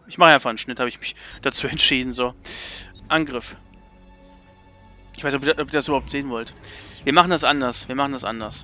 Ich mache einfach einen Schnitt, habe ich mich dazu entschieden. So. Angriff. Ich weiß nicht, ob ihr das überhaupt sehen wollt. Wir machen das anders. Wir machen das anders.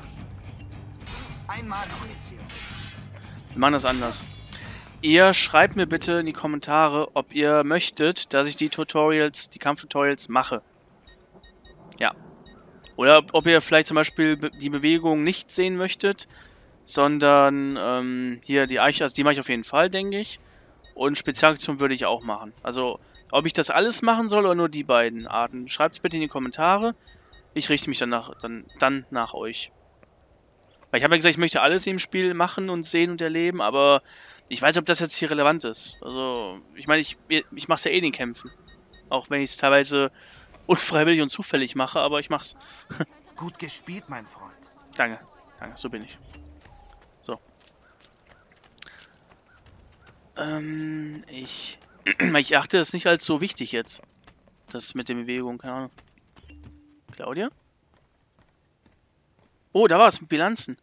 Einmal Ezio. Wir machen das anders. Ihr schreibt mir bitte in die Kommentare, ob ihr möchtet, dass ich die Tutorials, die Kampftutorials mache. Ja. Oder ob ihr vielleicht zum Beispiel die Bewegung nicht sehen möchtet, sondern hier die Eiche, also die mache ich auf jeden Fall, denke ich. Und Spezialaktion würde ich auch machen. Also, ob ich das alles machen soll oder nur die beiden Arten, schreibt es bitte in die Kommentare. Ich richte mich dann nach euch. Weil ich habe ja gesagt, ich möchte alles im Spiel machen und sehen und erleben, aber ich weiß nicht, ob das jetzt hier relevant ist. Also, ich meine, ich mache es ja eh in den Kämpfen. Auch wenn ich es teilweise unfreiwillig und zufällig mache, aber ich mach's. Gut gespielt, mein Freund. Danke, danke, so bin ich. So. Ich achte das nicht als so wichtig jetzt. Das mit der Bewegung, keine Ahnung. Claudia? Oh, da war es mit Bilanzen.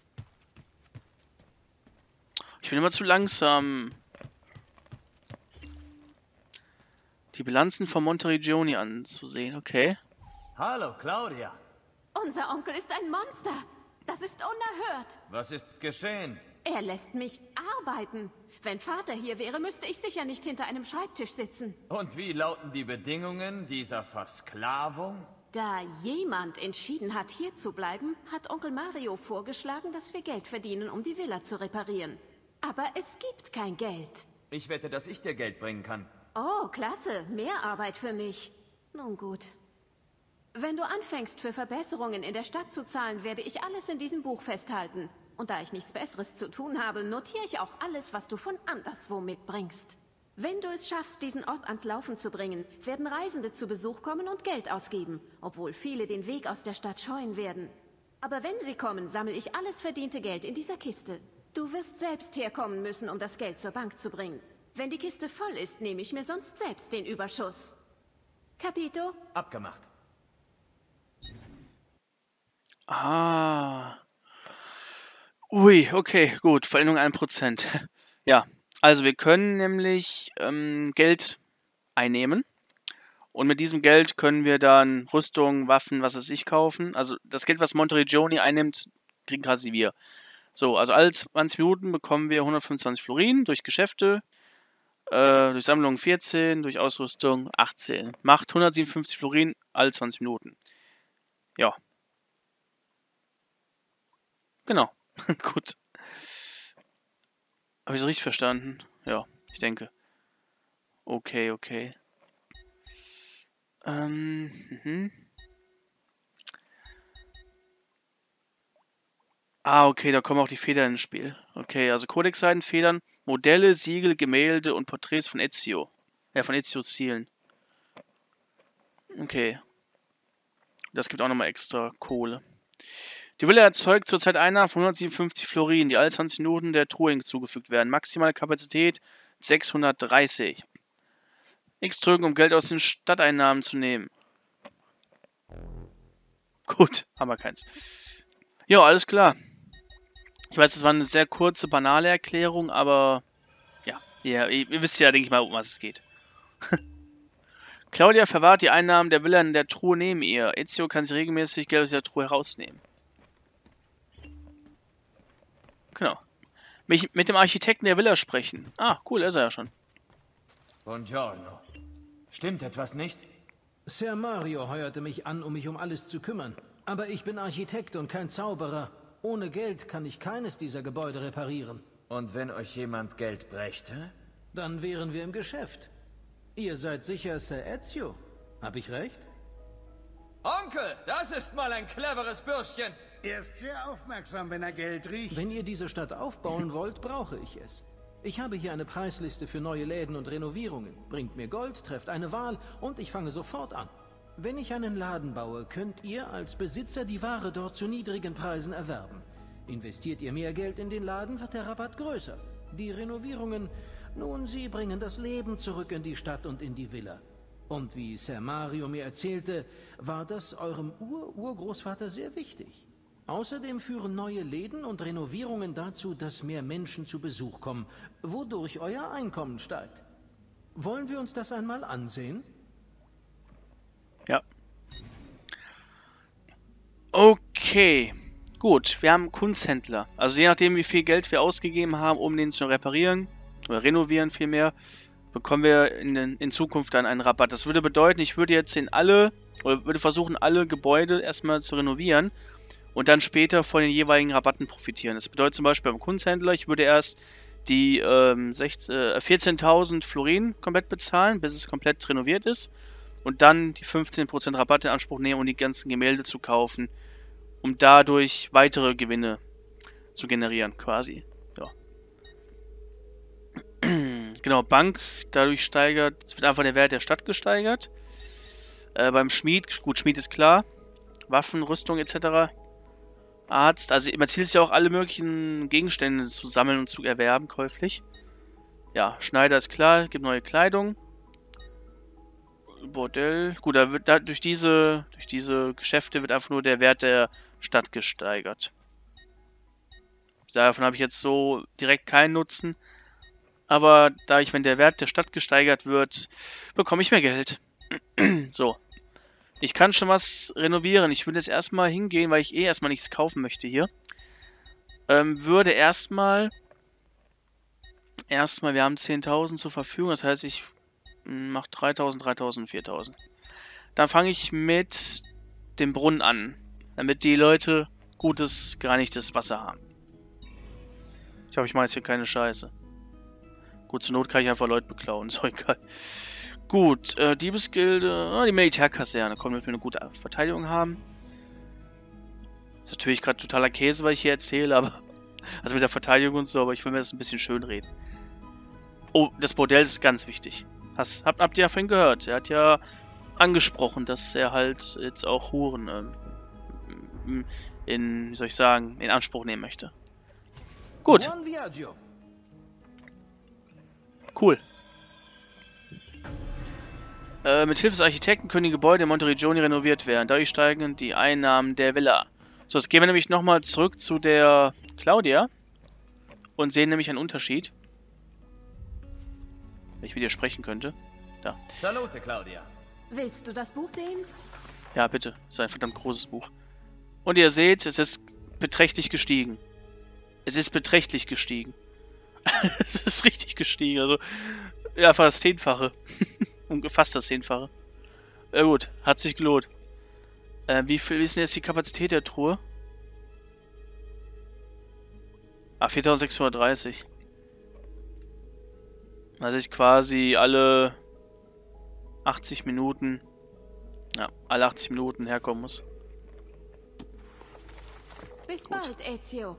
Ich bin immer zu langsam. Die Bilanzen von Monteriggioni anzusehen, okay. Hallo, Claudia. Unser Onkel ist ein Monster. Das ist unerhört. Was ist geschehen? Er lässt mich arbeiten. Wenn Vater hier wäre, müsste ich sicher nicht hinter einem Schreibtisch sitzen. Und wie lauten die Bedingungen dieser Versklavung? Da jemand entschieden hat, hier zu bleiben, hat Onkel Mario vorgeschlagen, dass wir Geld verdienen, um die Villa zu reparieren. Aber es gibt kein Geld. Ich wette, dass ich dir Geld bringen kann. Oh, klasse. Mehr Arbeit für mich. Nun gut. Wenn du anfängst, für Verbesserungen in der Stadt zu zahlen, werde ich alles in diesem Buch festhalten. Und da ich nichts Besseres zu tun habe, notiere ich auch alles, was du von anderswo mitbringst. Wenn du es schaffst, diesen Ort ans Laufen zu bringen, werden Reisende zu Besuch kommen und Geld ausgeben, obwohl viele den Weg aus der Stadt scheuen werden. Aber wenn sie kommen, sammle ich alles verdiente Geld in dieser Kiste. Du wirst selbst herkommen müssen, um das Geld zur Bank zu bringen. Wenn die Kiste voll ist, nehme ich mir sonst selbst den Überschuss. Capito? Abgemacht. Ah. Ui, okay, gut. Veränderung 1%. Ja, also wir können nämlich Geld einnehmen. Und mit diesem Geld können wir dann Rüstung, Waffen, was weiß ich, kaufen. Also das Geld, was Monteriggioni einnimmt, kriegen quasi wir. So, also alle 20 Minuten bekommen wir 125 Florin durch Geschäfte, durch Sammlung 14, durch Ausrüstung 18. Macht 157 Florin alle 20 Minuten. Ja. Genau. Gut. Habe ich es richtig verstanden? Ja, ich denke. Okay, okay. Ah, okay, da kommen auch die Federn ins Spiel. Okay, also Codex-Seiten, Federn, Modelle, Siegel, Gemälde und Porträts von Ezio. Ja, von Ezios Zielen. Okay. Das gibt auch nochmal extra Kohle. Die Villa erzeugt zurzeit Einnahmen von 157 Florin, die alle 20 Minuten der Truhe hinzugefügt werden. Maximale Kapazität 630. X drücken, um Geld aus den Stadteinnahmen zu nehmen. Gut, haben wir keins. Ja, alles klar. Ich weiß, das war eine sehr kurze, banale Erklärung, aber ja, ihr wisst ja, denke ich mal, um was es geht. Claudia verwahrt die Einnahmen der Villa in der Truhe neben ihr. Ezio kann sich regelmäßig Geld aus der Truhe herausnehmen. Genau. Mit dem Architekten der Villa sprechen. Ah, cool, er ist er ja schon. Buongiorno. Stimmt etwas nicht? Sir Mario heuerte mich an, um mich um alles zu kümmern. Aber ich bin Architekt und kein Zauberer. Ohne Geld kann ich keines dieser Gebäude reparieren. Und wenn euch jemand Geld brächte? Dann wären wir im Geschäft. Ihr seid sicher Sir Ezio. Hab ich recht? Onkel, das ist mal ein cleveres Bürschchen. Er ist sehr aufmerksam, wenn er Geld riecht. Wenn ihr diese Stadt aufbauen wollt, brauche ich es. Ich habe hier eine Preisliste für neue Läden und Renovierungen. Bringt mir Gold, trefft eine Wahl und ich fange sofort an. Wenn ich einen Laden baue, könnt ihr als Besitzer die Ware dort zu niedrigen Preisen erwerben. Investiert ihr mehr Geld in den Laden, wird der Rabatt größer. Die Renovierungen, nun, sie bringen das Leben zurück in die Stadt und in die Villa. Und wie Sir Mario mir erzählte, war das eurem Urgroßvater sehr wichtig. Außerdem führen neue Läden und Renovierungen dazu, dass mehr Menschen zu Besuch kommen, wodurch euer Einkommen steigt. Wollen wir uns das einmal ansehen? Ja. Okay. Gut, wir haben einen Kunsthändler. Also je nachdem, wie viel Geld wir ausgegeben haben, um den zu reparieren oder renovieren vielmehr, bekommen wir in Zukunft dann einen Rabatt. Das würde bedeuten, ich würde jetzt würde versuchen, alle Gebäude erstmal zu renovieren und dann später von den jeweiligen Rabatten profitieren. Das bedeutet zum Beispiel beim Kunsthändler, ich würde erst die 14.000 Florin komplett bezahlen, bis es komplett renoviert ist und dann die 15% Rabatt in Anspruch nehmen, um die ganzen Gemälde zu kaufen, um dadurch weitere Gewinne zu generieren, quasi. Ja. Genau, Bank, dadurch wird einfach der Wert der Stadt gesteigert. Beim Schmied, gut, Schmied ist klar. Waffen, Rüstung etc. Arzt, also mein Ziel ist ja auch, alle möglichen Gegenstände zu sammeln und zu erwerben, käuflich. Ja, Schneider ist klar, gibt neue Kleidung. Bordell, gut, durch diese Geschäfte wird einfach nur der Wert der Stadt gesteigert. Davon habe ich jetzt so direkt keinen Nutzen. Aber wenn der Wert der Stadt gesteigert wird, bekomme ich mehr Geld. So. Ich kann schon was renovieren. Ich will jetzt erstmal hingehen, weil ich erstmal nichts kaufen möchte hier. Würde erstmal, wir haben 10.000 zur Verfügung. Das heißt, ich mache 3.000, 3.000, 4.000. Dann fange ich mit dem Brunnen an, damit die Leute gutes, gereinigtes Wasser haben. Ich hoffe, ich mache jetzt hier keine Scheiße. Gut, zur Not kann ich einfach Leute beklauen, ist auch egal. Gut, Diebesgilde, die Militärkaserne, komm, damit wir eine gute Verteidigung haben. Ist natürlich gerade totaler Käse, was ich hier erzähle, aber also mit der Verteidigung und so, aber ich will mir das ein bisschen schön reden. Oh, das Bordell ist ganz wichtig. Habt ihr ja vorhin gehört, er hat ja angesprochen, dass er halt jetzt auch Huren wie soll ich sagen, in Anspruch nehmen möchte. Gut. Buon viaggio. Cool. Mit Hilfe des Architekten können die Gebäude in Monteriggioni renoviert werden. Dadurch steigen die Einnahmen der Villa. So, jetzt gehen wir nämlich nochmal zurück zu der Claudia und sehen nämlich einen Unterschied. Wenn ich wieder sprechen könnte. Da. Salute, Claudia. Willst du das Buch sehen? Ja, bitte. Das ist ein verdammt großes Buch. Und ihr seht, es ist beträchtlich gestiegen. Es ist beträchtlich gestiegen. Es ist richtig gestiegen. Also, ja, fast das 10-fache. Fast das 10-fache. Ja gut, hat sich gelohnt. Wie ist denn jetzt die Kapazität der Truhe? Ah, 4630. Also ich quasi alle 80 Minuten, ja, alle 80 Minuten herkommen muss. Bis bald, Ezio.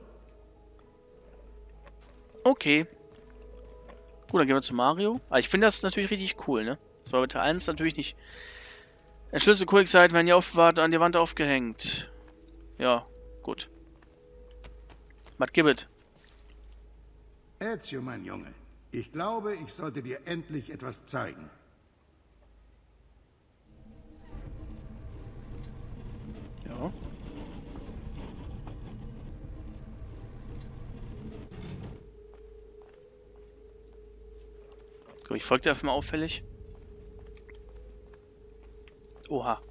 Okay. Gut, dann gehen wir zu Mario. Aber ich finde das natürlich richtig cool, ne? Das war bei Teil 1 natürlich nicht. Entschlüsse Kurzzeiten werden hier aufbewahrt und an die Wand aufgehängt. Ja, gut. Was gibt es? Ezio, mein Junge, ich glaube, ich sollte dir endlich etwas zeigen. Ja. Guck, ich folge dir einfach mal auffällig. Oha.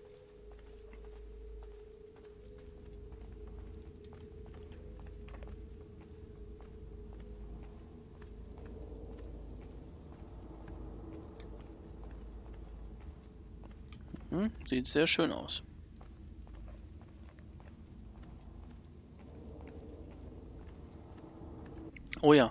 Sieht sehr schön aus. Oh ja.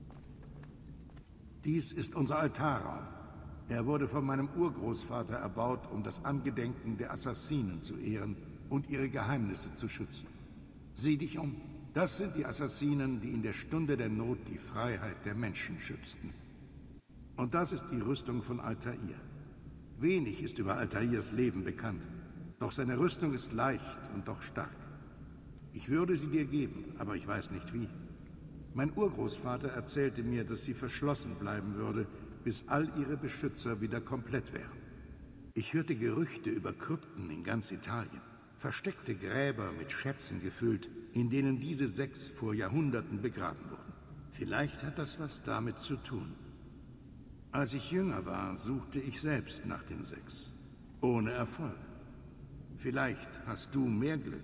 Dies ist unser Altarraum. Er wurde von meinem Urgroßvater erbaut, um das Angedenken der Assassinen zu ehren und ihre Geheimnisse zu schützen. Sieh dich um. Das sind die Assassinen, die in der Stunde der Not die Freiheit der Menschen schützten. Und das ist die Rüstung von Altair. Wenig ist über Altairs Leben bekannt, doch seine Rüstung ist leicht und doch stark. Ich würde sie dir geben, aber ich weiß nicht wie. Mein Urgroßvater erzählte mir, dass sie verschlossen bleiben würde, bis all ihre Beschützer wieder komplett wären. Ich hörte Gerüchte über Krypten in ganz Italien, versteckte Gräber mit Schätzen gefüllt, in denen diese 6 vor Jahrhunderten begraben wurden. Vielleicht hat das was damit zu tun. Als ich jünger war, suchte ich selbst nach den 6. Ohne Erfolg. Vielleicht hast du mehr Glück.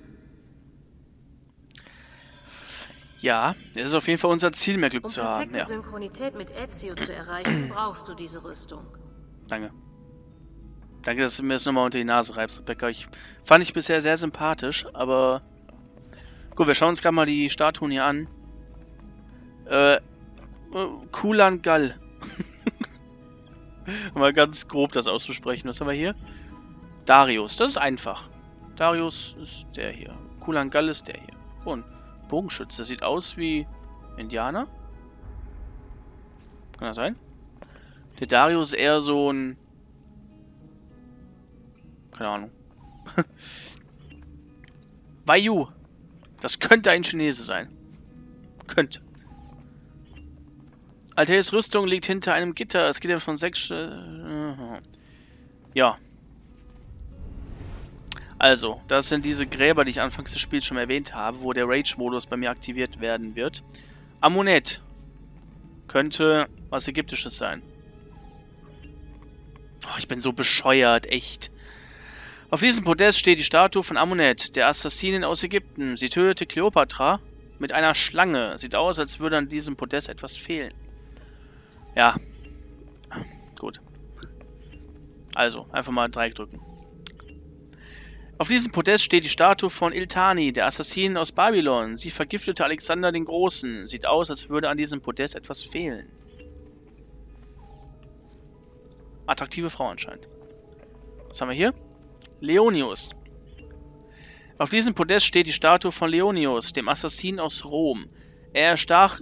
Ja, das ist auf jeden Fall unser Ziel, mehr Glück Um zu haben. perfekte Ja, Synchronität mit Ezio zu erreichen, brauchst du diese Rüstung. danke. Danke, dass du mir das nochmal unter die Nase reibst, Rebecca. Fand ich bisher sehr sympathisch, aber... Gut, wir schauen uns gerade mal die Statuen hier an. Kulan Gall. Um mal ganz grob das auszusprechen. Was haben wir hier? Darius, das ist einfach. Darius ist der hier. Kulan Gall ist der hier. Und Bogenschütze. Sieht aus wie Indianer. Kann das sein? Der Darius ist eher so ein... Keine Ahnung. Waiyu. Das könnte ein Chinese sein. Könnte. Altair's Rüstung liegt hinter einem Gitter. Das Gitter von 6... Ja. Also, das sind diese Gräber, die ich anfangs des Spiels schon erwähnt habe, wo der Rage-Modus bei mir aktiviert werden wird. Amunet. Könnte was Ägyptisches sein. Oh, ich bin so bescheuert, echt. Auf diesem Podest steht die Statue von Amunet, der Assassinin aus Ägypten. Sie tötete Kleopatra mit einer Schlange. Sieht aus, als würde an diesem Podest etwas fehlen. Ja. Gut. Also, einfach mal Dreieck drücken. Auf diesem Podest steht die Statue von Iltani, der Assassinin aus Babylon. Sie vergiftete Alexander den Großen. Sieht aus, als würde an diesem Podest etwas fehlen. Attraktive Frau anscheinend. Was haben wir hier? Leonius. Auf diesem Podest steht die Statue von Leonius, dem Assassinen aus Rom. Er erstach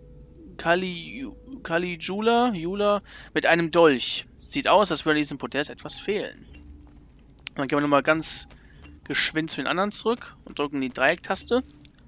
Caligula mit einem Dolch. Sieht aus, als würde an diesem Podest etwas fehlen. Dann gehen wir nochmal ganz geschwind zu den anderen zurück und drücken die Dreiecktaste.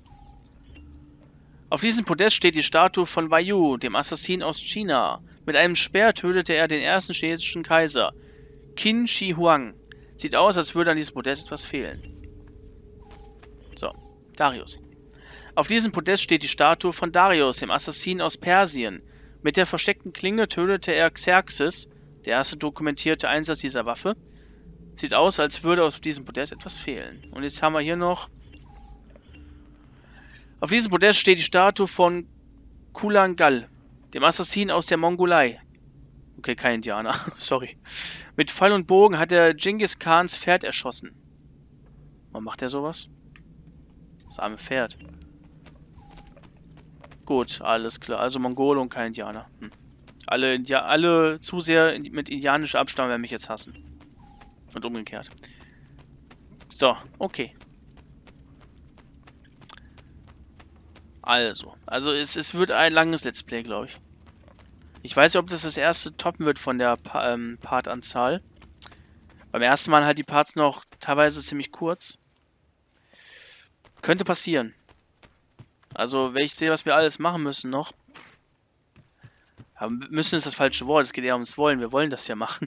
Auf diesem Podest steht die Statue von Waiyu, dem Assassin aus China. Mit einem Speer tötete er den ersten chinesischen Kaiser, Qin Shi Huang. Sieht aus, als würde an diesem Podest etwas fehlen. So, Darius. Auf diesem Podest steht die Statue von Darius, dem Assassin aus Persien. Mit der versteckten Klinge tötete er Xerxes, der erste dokumentierte Einsatz dieser Waffe. Sieht aus, als würde auf diesem Podest etwas fehlen. Und jetzt haben wir hier noch... Auf diesem Podest steht die Statue von Kulan Gall, dem Assassin aus der Mongolei. Okay, kein Indianer, sorry. Mit Pfeil und Bogen hat er Genghis Khans Pferd erschossen. Warum macht er sowas? Das arme Pferd. Gut, alles klar. Also Mongole und kein Indianer. Alle zu sehr mit indianischer Abstammung werden mich jetzt hassen. Und umgekehrt. So, okay. Also es wird ein langes Let's Play, glaube ich. Ich weiß nicht, ob das erste toppen wird von der Partanzahl. Beim ersten Mal halt die Parts noch teilweise ziemlich kurz. Könnte passieren. Also, wenn ich sehe, was wir alles machen müssen noch. Aber müssen ist das falsche Wort, es geht eher ums Wollen. Wir wollen das ja machen.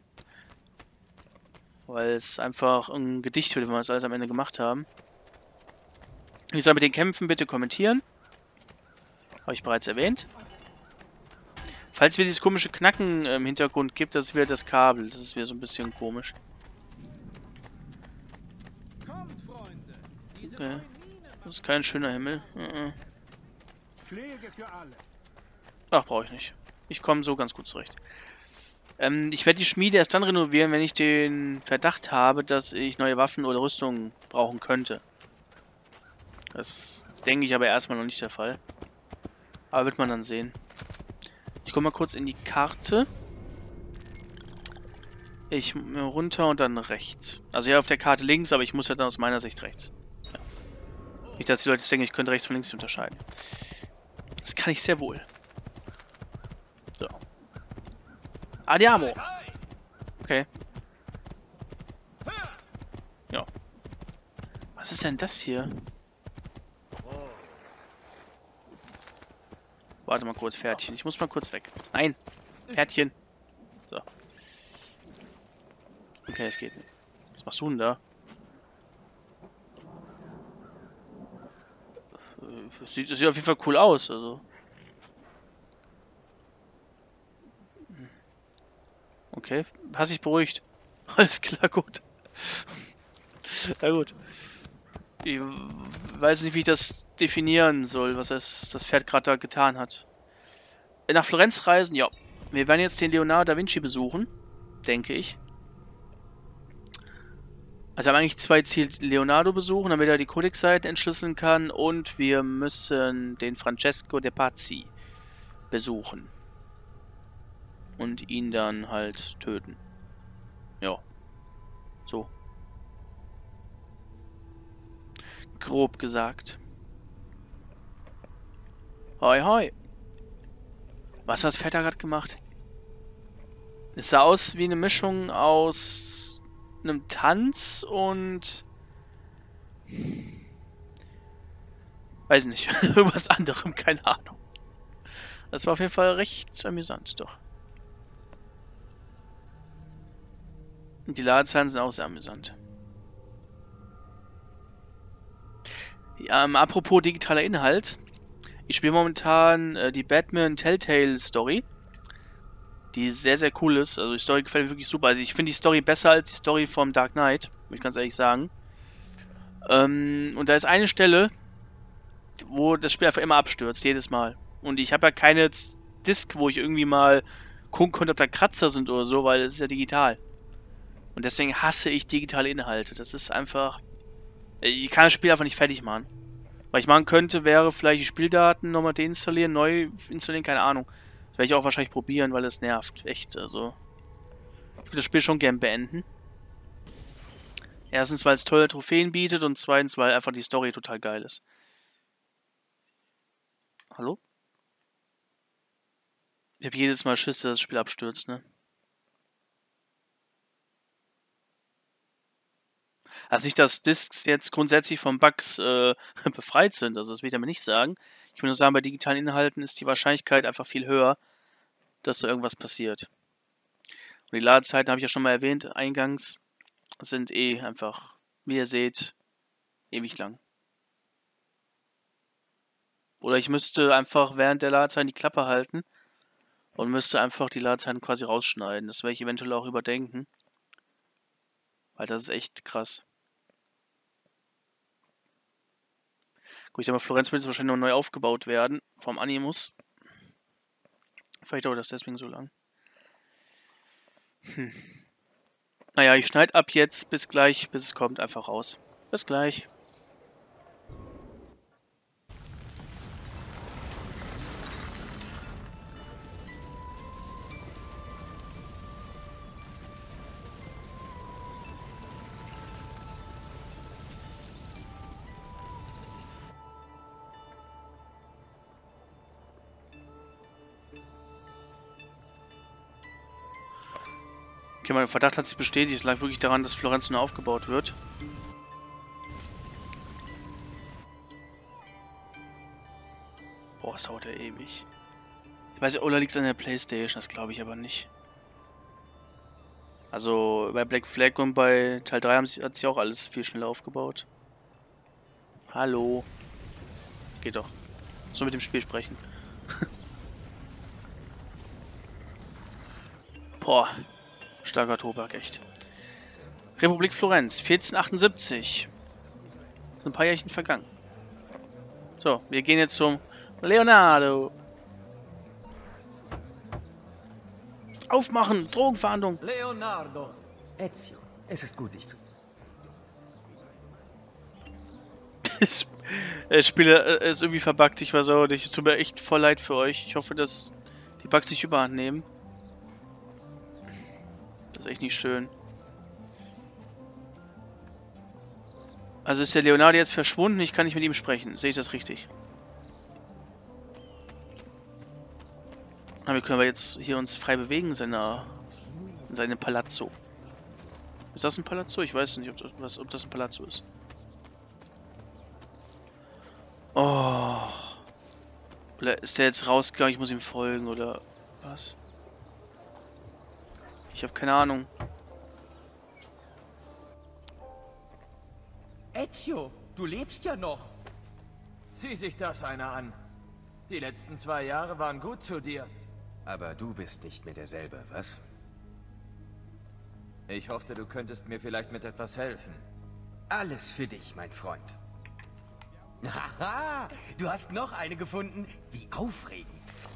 Weil es einfach ein Gedicht wird, wenn wir das alles am Ende gemacht haben. Wie gesagt, mit den Kämpfen bitte kommentieren. Habe ich bereits erwähnt. Falls wir dieses komische Knacken im Hintergrund gibt, das ist wieder das Kabel. Das ist wieder so ein bisschen komisch. Okay. Das ist kein schöner Himmel. Ach, brauche ich nicht. Ich komme so ganz gut zurecht. Ich werde die Schmiede erst dann renovieren, wenn ich den Verdacht habe, dass ich neue Waffen oder Rüstungen brauchen könnte. Das denke ich aber erstmal noch nicht der Fall. Aber wird man dann sehen. Ich komme mal kurz in die Karte. Ich runter und dann rechts. Also ja, auf der Karte links, aber ich muss ja dann aus meiner Sicht rechts. Ja. Nicht, dass die Leute denken, ich könnte rechts von links unterscheiden. Das kann ich sehr wohl. So. Andiamo! Okay. Ja. Was ist denn das hier? Warte mal kurz, Pferdchen. Ich muss mal kurz weg. Nein! Pferdchen! So. Okay, es geht nicht. Was machst du denn da? Das sieht auf jeden Fall cool aus, also. Okay, hast dich beruhigt. Alles klar, gut. Na gut. Ich weiß nicht, wie ich das definieren soll, was das Pferd gerade da getan hat. Nach Florenz reisen, ja. Wir werden jetzt den Leonardo da Vinci besuchen, denke ich. Also wir haben eigentlich zwei Ziele. Leonardo besuchen, damit er die Codex-Seiten entschlüsseln kann. Und wir müssen den Francesco de Pazzi besuchen. Und ihn dann halt töten. Ja. So. Grob gesagt. Hoi hoi. Was hat das Pferd da gerade gemacht? Es sah aus wie eine Mischung aus einem Tanz und... weiß nicht, irgendwas anderem, keine Ahnung. Das war auf jeden Fall recht amüsant, doch. Und die Ladezeiten sind auch sehr amüsant. Ja, apropos digitaler Inhalt. Ich spiele momentan die Batman Telltale Story. Die sehr, sehr cool ist. Also die Story gefällt mir wirklich super. Also ich finde die Story besser als die Story vom Dark Knight. Muss ich ganz ehrlich sagen. Und da ist eine Stelle, wo das Spiel einfach immer abstürzt. Jedes Mal. Und ich habe ja keine Disk, wo ich irgendwie mal gucken konnte, ob da Kratzer sind oder so, weil es ist ja digital. Und deswegen hasse ich digitale Inhalte. Das ist einfach... Ich kann das Spiel einfach nicht fertig machen. Was ich machen könnte, wäre vielleicht die Spieldaten nochmal deinstallieren, neu installieren, keine Ahnung. Das werde ich auch wahrscheinlich probieren, weil es nervt. Echt, also... Ich würde das Spiel schon gern beenden. Erstens, weil es tolle Trophäen bietet und zweitens, weil einfach die Story total geil ist. Hallo? Ich habe jedes Mal Schiss, dass das Spiel abstürzt, ne? Also nicht, dass Discs jetzt grundsätzlich von Bugs befreit sind, also das will ich damit nicht sagen. Ich will nur sagen, bei digitalen Inhalten ist die Wahrscheinlichkeit einfach viel höher, dass da irgendwas passiert. Und die Ladezeiten, habe ich ja schon mal erwähnt, eingangs, sind eh einfach, wie ihr seht, ewig lang. Oder ich müsste einfach während der Ladezeiten die Klappe halten und müsste einfach die Ladezeiten quasi rausschneiden. Das werde ich eventuell auch überdenken. Weil das ist echt krass. Gut, ich denke mal, Florenz wird jetzt wahrscheinlich noch neu aufgebaut werden vom Animus. Vielleicht dauert das deswegen so lang. Naja, ich schneide ab jetzt bis gleich, bis es kommt, einfach raus. Bis gleich. Okay, mein Verdacht hat sich bestätigt. Es lag wirklich daran, dass Florenz nur aufgebaut wird. Boah, das dauert ja ewig. Ich weiß ja, Ola liegt an der Playstation, das glaube ich aber nicht. Also bei Black Flag und bei Teil 3 hat sich auch alles viel schneller aufgebaut. Hallo. Geht doch. So mit dem Spiel sprechen. Boah. Starker Tobak, echt. Republik Florenz, 1478. Sind ein paar Jährchen vergangen. So, wir gehen jetzt zum Leonardo. Aufmachen! Drogenfahndung! Leonardo. Ezio, es ist gut, dich zu... Das Spiel ist irgendwie verbuggt, ich weiß auch nicht. Es tut mir echt voll leid für euch. Ich hoffe, dass die Bugs nicht überhand nehmen. Das ist echt nicht schön. Also ist der Leonardo jetzt verschwunden, ich kann nicht mit ihm sprechen. Sehe ich das richtig? Aber wir können aber jetzt hier uns frei bewegen in seinem Palazzo. Ist das ein Palazzo? Ich weiß nicht, ob das ein Palazzo ist. Oh. Oder ist der jetzt rausgegangen? Ich muss ihm folgen, oder was? Ich habe keine Ahnung. Ezio, du lebst ja noch. Sieh sich das einer an. Die letzten 2 Jahre waren gut zu dir. Aber du bist nicht mehr derselbe, was? Ich hoffte, du könntest mir vielleicht mit etwas helfen. Alles für dich, mein Freund. Haha, du hast noch eine gefunden. Wie aufregend.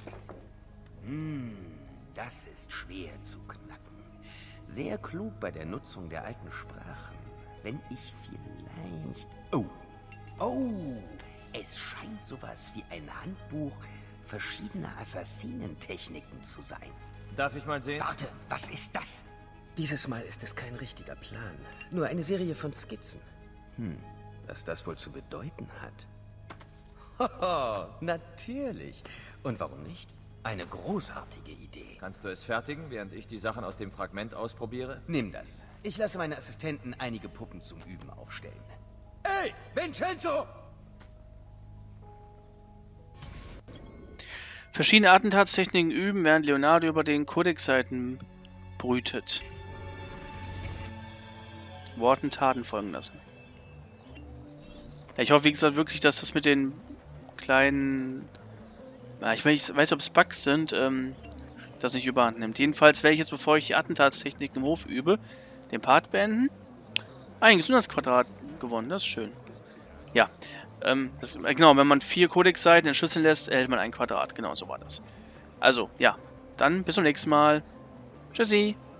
Das ist schwer zu knacken. Sehr klug bei der Nutzung der alten Sprachen. Wenn ich vielleicht... Oh, es scheint sowas wie ein Handbuch verschiedener Assassinentechniken zu sein. Darf ich mal sehen? Warte, was ist das? Dieses Mal ist es kein richtiger Plan, nur eine Serie von Skizzen. Was das wohl zu bedeuten hat? Hoho, natürlich. Und warum nicht? Eine großartige Idee. Kannst du es fertigen, während ich die Sachen aus dem Fragment ausprobiere? Nimm das. Ich lasse meine Assistenten einige Puppen zum Üben aufstellen. Ey, Vincenzo! Verschiedene Attentatstechniken üben, während Leonardo über den Codex-Seiten brütet. Worten Taten folgen lassen. Ja, ich hoffe, wie gesagt, wirklich, dass das mit den kleinen... Ja, ich weiß nicht, ob es Bugs sind, das nicht überhand nimmt. Jedenfalls werde ich jetzt, bevor ich die Attentatstechnik im Hof übe, den Part beenden. Eigentlich nur das Quadrat gewonnen, das ist schön. Ja, genau, wenn man 4 Codex-Seiten entschlüsseln lässt, erhält man ein Quadrat. Genau, so war das. Also, ja, dann bis zum nächsten Mal. Tschüssi.